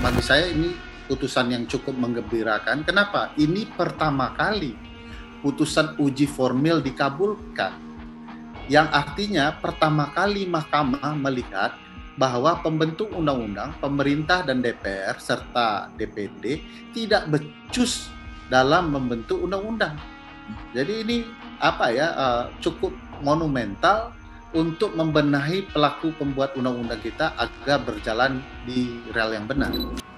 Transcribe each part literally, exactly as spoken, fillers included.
Bagi saya ini putusan yang cukup menggembirakan. Kenapa? Ini pertama kali putusan uji formil dikabulkan. Yang artinya pertama kali Mahkamah melihat bahwa pembentuk undang-undang, pemerintah dan D P R serta D P D tidak becus dalam membentuk undang-undang. Jadi ini apa ya, uh, cukup monumental untuk membenahi pelaku pembuat undang-undang kita agar berjalan di rel yang benar.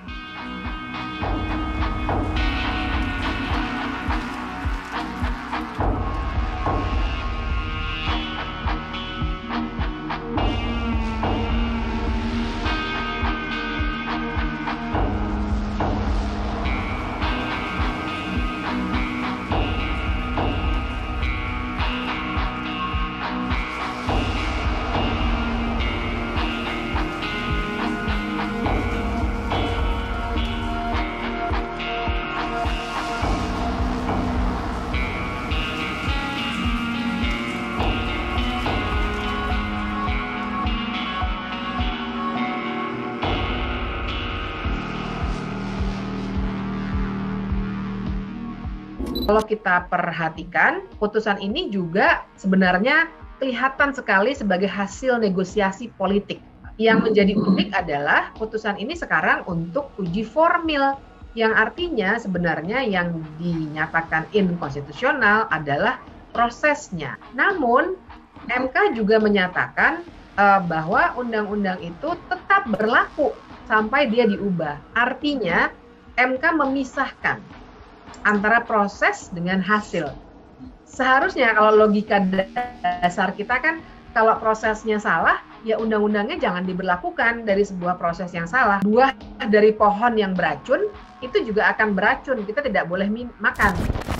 Kalau kita perhatikan, putusan ini juga sebenarnya kelihatan sekali sebagai hasil negosiasi politik. Yang menjadi unik adalah putusan ini sekarang untuk uji formil, yang artinya sebenarnya yang dinyatakan inkonstitusional adalah prosesnya. Namun, M K juga menyatakan uh, bahwa undang-undang itu tetap berlaku sampai dia diubah. Artinya, M K memisahkan antara proses dengan hasil. Seharusnya kalau logika dasar kita kan, kalau prosesnya salah, ya undang-undangnya jangan diberlakukan dari sebuah proses yang salah. Buah dari pohon yang beracun, itu juga akan beracun, kita tidak boleh makan.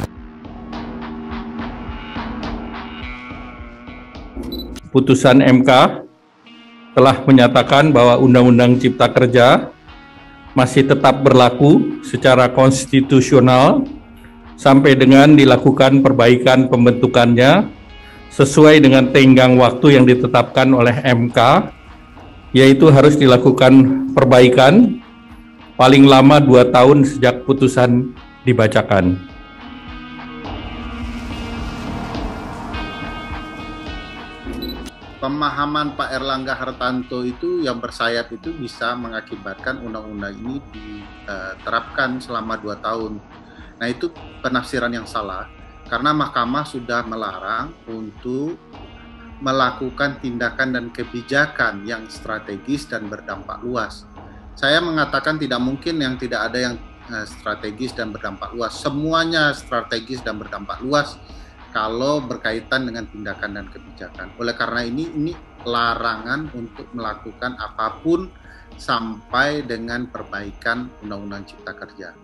Putusan M K telah menyatakan bahwa Undang-Undang Cipta Kerja masih tetap berlaku secara konstitusional sampai dengan dilakukan perbaikan pembentukannya sesuai dengan tenggang waktu yang ditetapkan oleh M K, yaitu harus dilakukan perbaikan paling lama dua tahun sejak putusan dibacakan. Pemahaman Pak Erlangga Hartanto itu yang bersayap itu bisa mengakibatkan undang-undang ini diterapkan selama dua tahun. Nah, itu penafsiran yang salah karena Mahkamah sudah melarang untuk melakukan tindakan dan kebijakan yang strategis dan berdampak luas. Saya mengatakan tidak mungkin yang tidak ada yang strategis dan berdampak luas. Semuanya strategis dan berdampak luas kalau berkaitan dengan tindakan dan kebijakan. Oleh karena ini, ini larangan untuk melakukan apapun sampai dengan perbaikan Undang-Undang Cipta Kerja.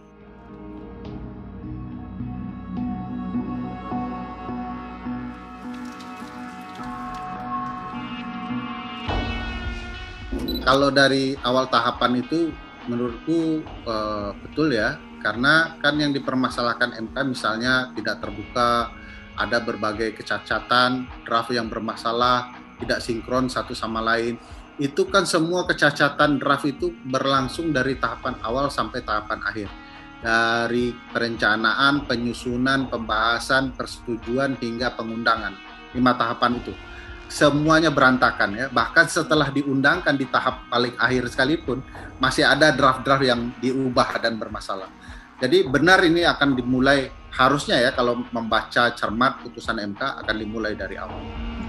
Kalau dari awal tahapan itu menurutku uh, betul ya, karena kan yang dipermasalahkan M K misalnya tidak terbuka, ada berbagai kecacatan, draft yang bermasalah, tidak sinkron satu sama lain. Itu kan semua kecacatan draft itu berlangsung dari tahapan awal sampai tahapan akhir. Dari perencanaan, penyusunan, pembahasan, persetujuan, hingga pengundangan. Lima tahapan itu. Semuanya berantakan ya. Bahkan setelah diundangkan di tahap paling akhir sekalipun, masih ada draft-draft yang diubah dan bermasalah. Jadi benar ini akan dimulai, harusnya ya kalau membaca cermat putusan M K akan dimulai dari awal.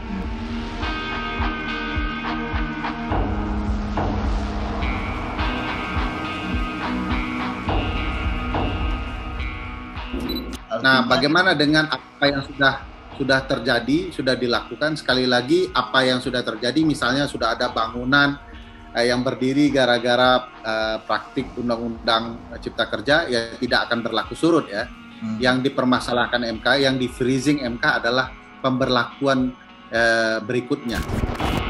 Nah, bagaimana dengan apa yang sudah sudah terjadi, sudah dilakukan? Sekali lagi, apa yang sudah terjadi, misalnya sudah ada bangunan eh, yang berdiri gara-gara eh, praktik Undang-Undang Cipta Kerja, ya tidak akan berlaku surut ya. Hmm. Yang dipermasalahkan M K, yang di freezing M K adalah pemberlakuan eh, berikutnya.